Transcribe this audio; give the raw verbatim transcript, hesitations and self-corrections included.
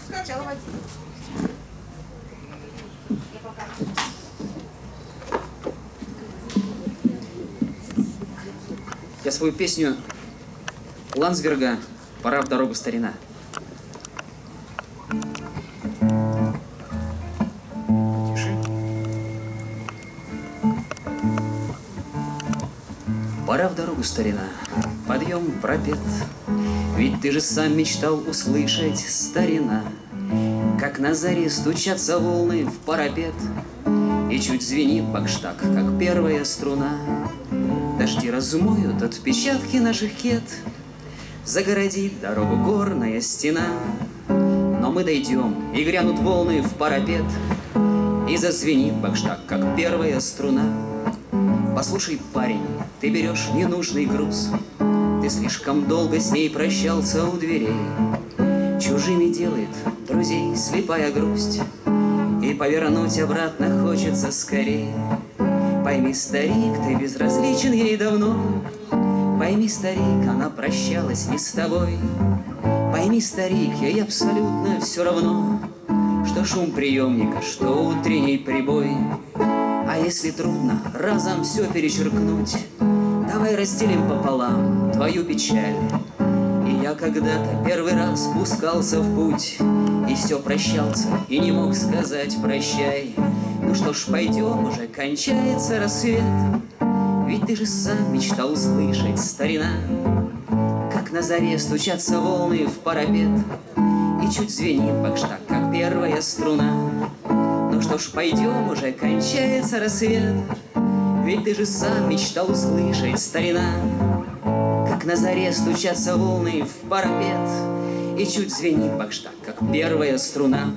Скачала водитель. Я свою песню Ландсберга «Пора в дорогу, старина». Тише. Пора в дорогу, старина, подъем, пропет. Ведь ты же сам мечтал услышать, старина, как на заре стучатся волны в парапет, и чуть звенит бакштаг, как первая струна. Дожди размоют отпечатки наших кет, загородит дорогу горная стена. Но мы дойдем, и грянут волны в парапет, и зазвенит бакштаг, как первая струна. Послушай, парень, ты берешь ненужный груз, ты слишком долго с ней прощался у дверей. Чужими делает друзей слепая грусть, и повернуть обратно хочется скорей. Пойми, старик, ты безразличен ей давно. Пойми, старик, она прощалась не с тобой. Пойми, старик, ей абсолютно все равно, что шум приемника, что утренний прибой. А если трудно разом все перечеркнуть, давай разделим пополам твою печаль. И я когда-то первый раз пускался в путь, и все прощался, и не мог сказать прощай. Ну что ж, пойдем, уже кончается рассвет. Ведь ты же сам мечтал услышать, старина, как на заре стучатся волны в парапет, и чуть звенит бакштаг, как первая струна. Ну что ж, пойдем, уже кончается рассвет. Ведь ты же сам мечтал услышать, старина, как на заре стучатся волны в парапет, и чуть звенит бакштаг, как первая струна.